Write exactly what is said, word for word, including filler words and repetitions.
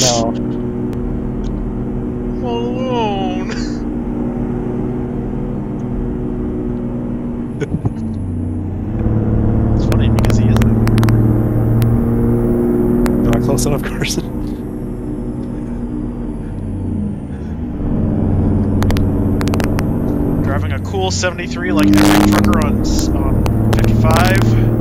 No. I'm all alone. It's funny because he isn't. Not close enough, Carson. Driving a cool seventy-three like every trucker on, on fifty-five.